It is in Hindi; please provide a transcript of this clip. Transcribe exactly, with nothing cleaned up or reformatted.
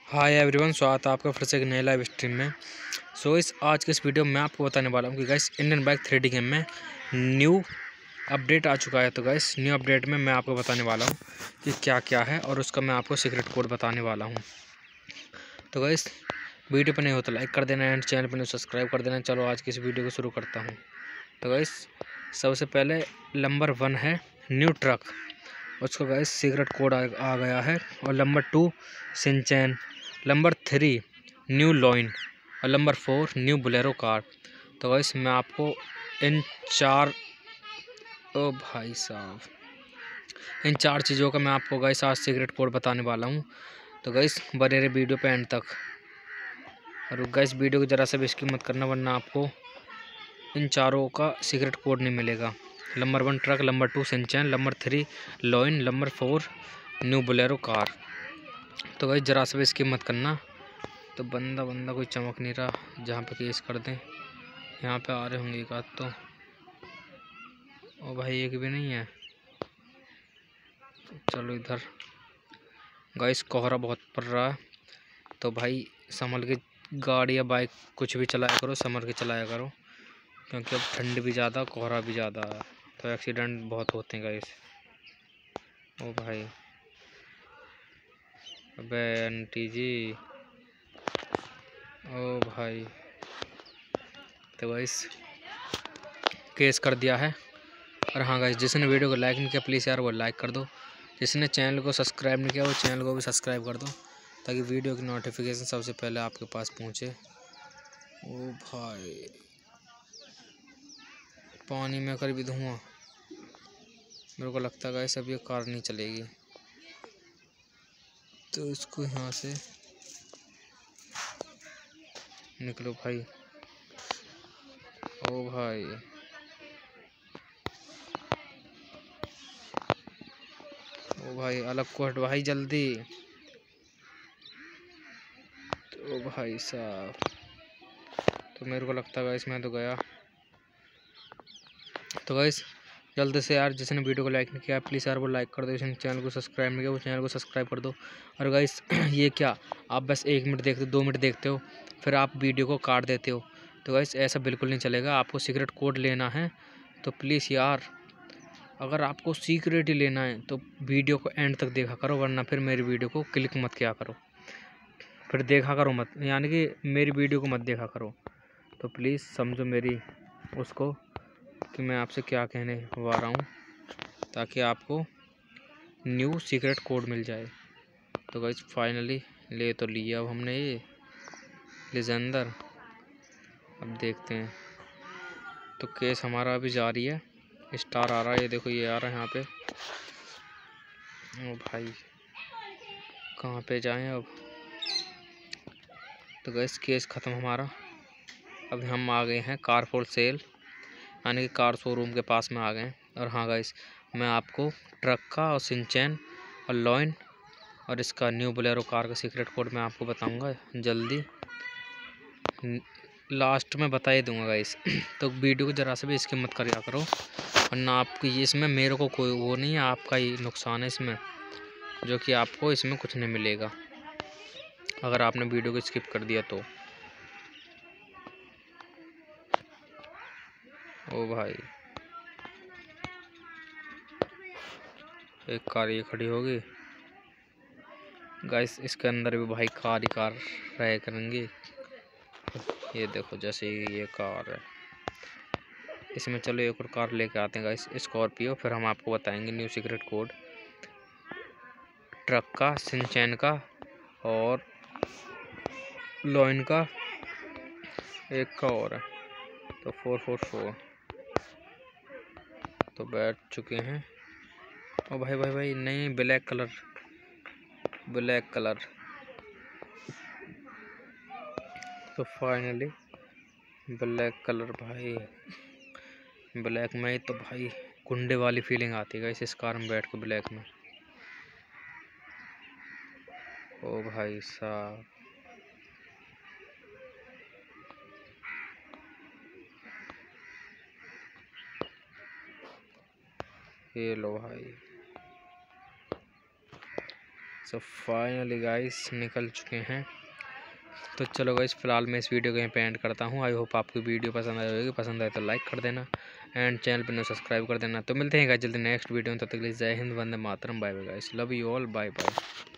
हाय एवरीवन, स्वागत है आपका फिर से एक नए लाइव स्ट्रीम में। सो so, इस आज के इस वीडियो में मैं आपको बताने वाला हूँ कि guys Indian bike three D game में न्यू अपडेट आ चुका है। तो गाइस न्यू अपडेट में मैं आपको बताने वाला हूँ कि क्या क्या है और उसका मैं आपको सीक्रेट कोड बताने वाला हूँ। तो गाइस वीडियो पर नहीं हो तो लाइक कर देना एंड चैनल पर नहीं सब्सक्राइब कर देना। चलो आज की इस वीडियो को शुरू करता हूँ। तो गाइस सबसे पहले नंबर वन है न्यू ट्रक, उसका गाइस सीक्रेट कोड आ, आ गया है। और number two Shinchan, number three new lion और number four new Bolero car. तो गाइस मैं आपको इन चार ओ भाई साहब इन चार चीज़ों का मैं आपको गाइस आज सीक्रेट कोड बताने वाला हूँ। तो गाइस बने रहे वीडियो पे एंड तक। और गाइस वीडियो को ज़रा सा भी स्किप मत करना, वरना आपको इन चारों का सीक्रेट कोड नहीं मिलेगा। Number one truck, number two Shinchan, number three lion, number four new Bolero car. तो गाइस ज़रा सा भी स्किप मत करना। तो बंदा बंदा कोई चमक नहीं रहा जहाँ पे केस कर दें। यहाँ पे आ रहे होंगे एक आध तो। ओ भाई एक भी नहीं है। चलो इधर। गाइस कोहरा बहुत पड़ रहा है, तो भाई संभल के गाड़ी या बाइक कुछ भी चलाया करो, संभल के चलाया करो, क्योंकि अब ठंड भी ज़्यादा कोहरा भी ज़्यादा है, तो एक्सीडेंट बहुत होते हैं गाइस। ओ भाई अबे आंटी जी, ओ भाई। तो गाइस केस कर दिया है। और हाँ गाइस, जिसने वीडियो को लाइक नहीं किया प्लीज़ यार वो लाइक कर दो। जिसने चैनल को सब्सक्राइब नहीं किया वो चैनल को भी सब्सक्राइब कर दो, ताकि वीडियो की नोटिफिकेशन सबसे पहले आपके पास पहुँचे। ओ भाई पानी में कर भी धुआं। मेरे को लगता है गाइस अब ये कार नहीं चलेगी, तो इसको यहाँ से निकलो भाई। ओ भाई ओ भाई अलग को हट भाई जल्दी। तो भाई साहब तो मेरे को लगता है गाइस मैं तो गया। तो गाइस जल्दी से यार जिसने वीडियो को लाइक नहीं किया प्लीज़ यार वो लाइक कर दो। जिसने चैनल को सब्सक्राइब नहीं किया वो चैनल को सब्सक्राइब कर दो। और गाइस ये क्या, आप बस एक मिनट देखते हो, दो मिनट देखते हो, फिर आप वीडियो को काट देते हो। तो गाइस ऐसा बिल्कुल नहीं चलेगा। आपको सीक्रेट कोड लेना है तो प्लीज़ यार, अगर आपको सीक्रेट ही लेना है तो वीडियो को एंड तक देखा करो, वरना फिर मेरी वीडियो को क्लिक मत किया करो, फिर देखा करो मत, यानी कि मेरी वीडियो को मत देखा करो। तो प्लीज़ समझो मेरी उसको कि मैं आपसे क्या कहने वा रहा हूँ, ताकि आपको न्यू सीक्रेट कोड मिल जाए। तो गाइस फाइनली ले तो लिया अब हमने ये लेजेंडर। अब देखते हैं। तो केस हमारा अभी जारी है। स्टार आ रहा है, ये देखो ये आ रहा है यहाँ पे। ओ भाई कहाँ पे जाएं अब। तो गाइस केस ख़त्म हमारा। अभी हम आ गए हैं कार फॉर सेल, यानी कि कार शोरूम के पास में आ गए हैं। और हाँ गाइस मैं आपको ट्रक का और सिंचैन और लॉइन और इसका न्यू बोलेरो कार का सीक्रेट कोड मैं आपको बताऊंगा जल्दी, लास्ट में बता ही दूंगा गाइस। तो वीडियो को ज़रा से भी स्किप मत करिया करो, वरना आपकी ये इसमें मेरे को कोई वो नहीं है, आपका ही नुकसान है इसमें, जो कि आपको इसमें कुछ नहीं मिलेगा अगर आपने वीडियो को स्किप कर दिया तो। ओ भाई एक कार ये खड़ी होगी गाइस, इसके अंदर भी भाई कार ही कार रहे करेंगे। ये देखो जैसे ये कार है इसमें। चलो एक और कार लेके आते हैं गाइस, स्कॉर्पियो, फिर हम आपको बताएंगे न्यू सीक्रेट कोड ट्रक का, सिंचैन का और लॉइन का, एक का और है तो फोर फोर फोर। तो बैठ चुके हैं। ओ भाई भाई भाई नहीं, ब्लैक कलर, ब्लैक कलर। तो फाइनली ब्लैक कलर भाई, ब्लैक में ही तो भाई गुंडे वाली फीलिंग आती है इस कार में बैठ के ब्लैक में। ओ भाई साहब ये लो भाई। सो फाइनली गाइस निकल चुके हैं। तो चलो गाइस फिलहाल मैं इस वीडियो को यहीं पे एंड करता हूँ। आई होप आपको वीडियो पसंद आई होगी। पसंद आए तो लाइक कर देना एंड चैनल पर सब्सक्राइब कर देना। तो मिलते हैं गाइस जल्दी नेक्स्ट वीडियो में। तब तक के लिए जय हिंद, वंदे मातरम, bye bye guys, love you all, bye bye.